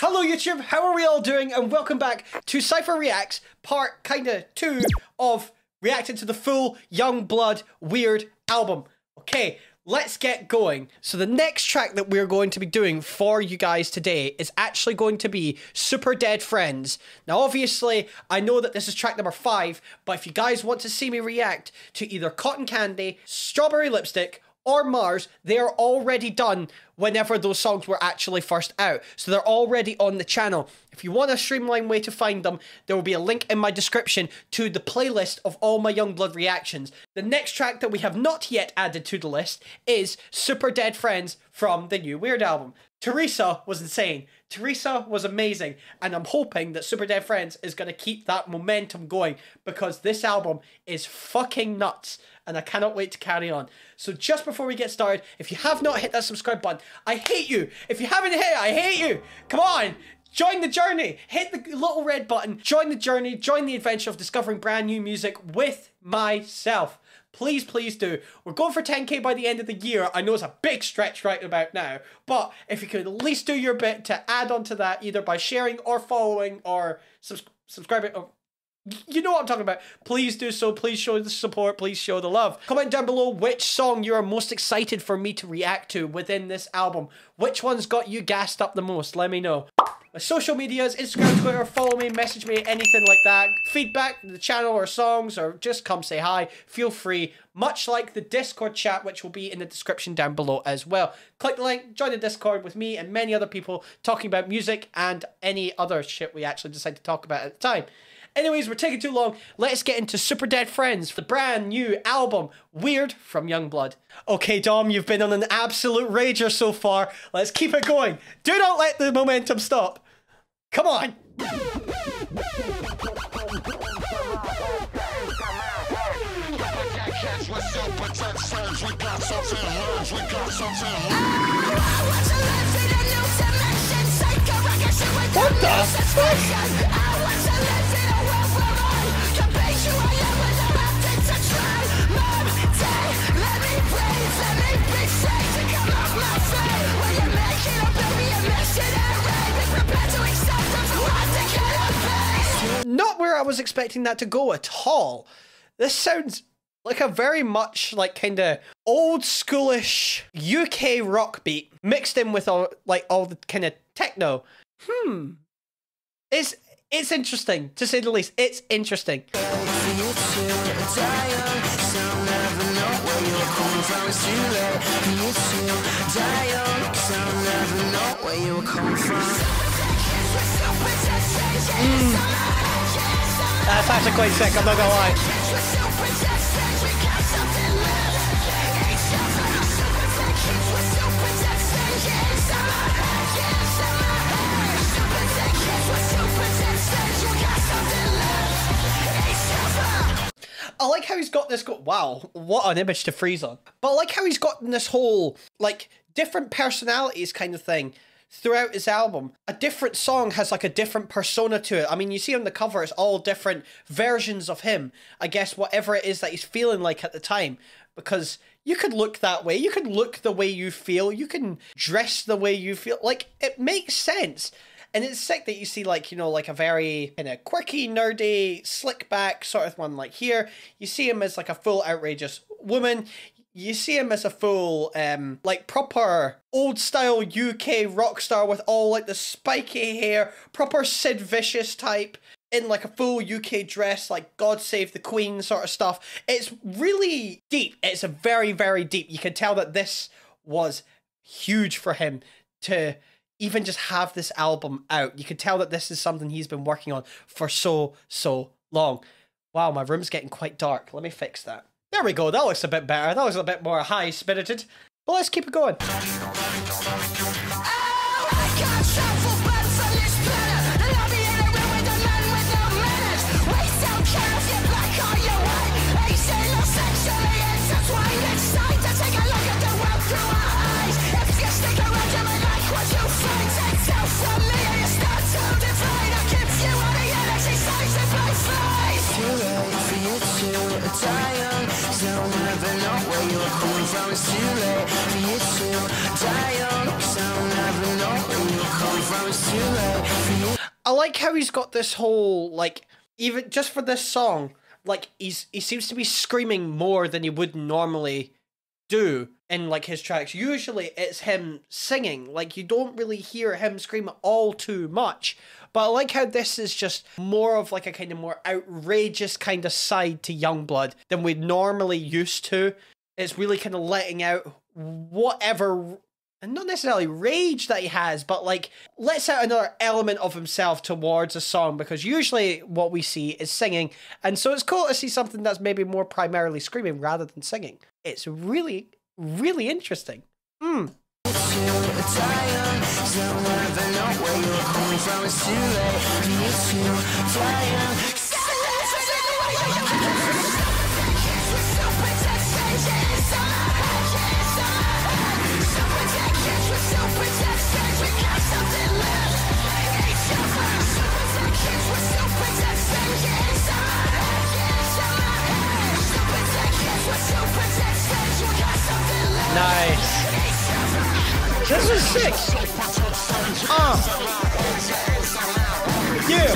Hello YouTube, how are we all doing? And welcome back to Cypher Reacts, part kinda 2 of reacting to the full Yungblud Weird album. Okay, let's get going. So the next track that we're going to be doing for you guys today is actually going to be Super Dead Friends. Now obviously, I know that this is track number 5, but if you guys want to see me react to either Cotton Candy, Strawberry Lipstick, or Mars, they are already done whenever those songs were actually first out. So they're already on the channel. If you want a streamlined way to find them, there will be a link in my description to the playlist of all my Yungblud reactions. The next track that we have not yet added to the list is Super Dead Friends from the new Weird album. Teresa was insane. Teresa was amazing, and I'm hoping that Super Dead Friends is going to keep that momentum going because this album is fucking nuts and I cannot wait to carry on. So just before we get started, if you have not hit that subscribe button, I hate you. If you haven't hit it, I hate you. Come on. Join the journey. Hit the little red button. Join the journey. Join the adventure of discovering brand new music with myself. Please, please do. We're going for 10k by the end of the year. I know it's a big stretch right about now, but if you could at least do your bit to add on to that, either by sharing or following or subscribing, or you know what I'm talking about. Please do so. Please show the support. Please show the love. Comment down below which song you are most excited for me to react to within this album. Which one's got you gassed up the most? Let me know. My social medias, Instagram, Twitter, follow me, message me, anything like that. Feedback to the channel or songs, or just come say hi. Feel free. Much like the Discord chat, which will be in the description down below as well. Click the link, join the Discord with me and many other people talking about music and any other shit we actually decide to talk about at the time. Anyways, we're taking too long. Let's get into Super Dead Friends for the brand new album, Weird from Yungblud. Okay, Dom, you've been on an absolute rager so far. Let's keep it going. Do not let the momentum stop. Come on. What the fuck? Not where I was expecting that to go at all. This sounds like a very much like kind of old schoolish UK rock beat mixed in with all the kind of techno. It's interesting, to say the least. It's interesting. That's actually quite sick, I'm not gonna lie. I like how he's got this wow, what an image to freeze on. But I like how he's got this whole, like, different personalities kind of thing throughout his album. A different song has like a different persona to it. I mean, you see on the cover, it's all different versions of him. I guess whatever it is that he's feeling like at the time. Because you could look that way. You can look the way you feel. You can dress the way you feel. Like, it makes sense. And it's sick that you see, like, you know, like a very kind of quirky, nerdy, slick back sort of one like here. You see him as like a full outrageous woman. You see him as a full, like, proper old-style UK rock star with all, like, the spiky hair, proper Sid Vicious type, in, like, a full UK dress, like, God Save the Queen sort of stuff. It's really deep. It's a very, very deep. You can tell that this was huge for him to even just have this album out. You can tell that this is something he's been working on for so long. Wow, my room's getting quite dark. Let me fix that. There we go, that looks a bit better. That was a bit more high-spirited. But let's keep it going. I like how he's got this whole, like, even just for this song, like, he seems to be screaming more than he would normally do in, like, his tracks. Usually it's him singing. Like, you don't really hear him scream all too much. But I like how this is just more of, like, a kind of more outrageous kind of side to Yungblud than we'd normally used to. It's really kind of letting out whatever, and not necessarily rage that he has, but like lets out another element of himself towards a song, because usually what we see is singing, and so it's cool to see something that's maybe more primarily screaming rather than singing. It's really, really interesting. Nice. This is sick. Yeah.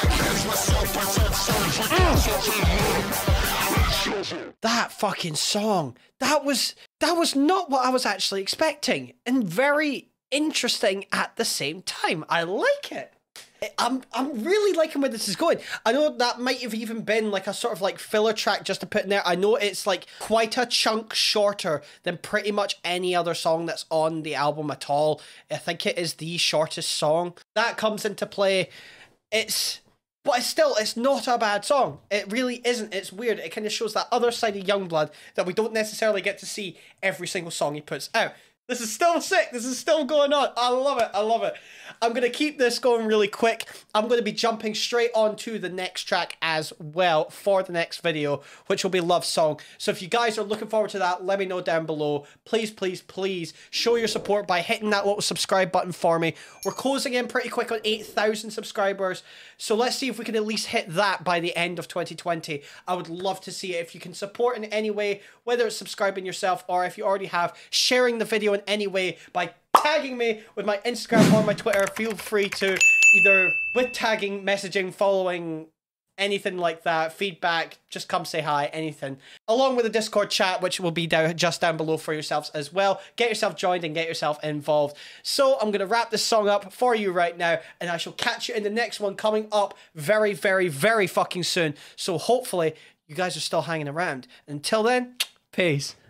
That fucking song. That was not what I was actually expecting, and very interesting at the same time. I like it. I'm really liking where this is going. I know that might have even been like a sort of like filler track just to put in there. I know it's like quite a chunk shorter than pretty much any other song that's on the album at all. I think it is the shortest song. That comes into play. But it's not a bad song. It really isn't. It's weird. It kind of shows that other side of Yungblud that we don't necessarily get to see every single song he puts out. This is still sick. This is still going on. I love it. I love it. I'm going to keep this going really quick. I'm going to be jumping straight on to the next track as well for the next video, which will be Love Song. So if you guys are looking forward to that, let me know down below. Please, please, please show your support by hitting that little subscribe button for me. We're closing in pretty quick on 8,000 subscribers. So let's see if we can at least hit that by the end of 2020. I would love to see it. If you can support in any way, whether it's subscribing yourself or if you already have, sharing the video in any way by tagging me with my Instagram or my Twitter. Feel free to either with tagging, messaging, following, anything like that, feedback, just come say hi, anything. Along with the Discord chat, which will be just down below for yourselves as well. Get yourself joined and get yourself involved. So I'm going to wrap this song up for you right now, and I shall catch you in the next one coming up very, very, very fucking soon. So hopefully you guys are still hanging around. Until then, peace.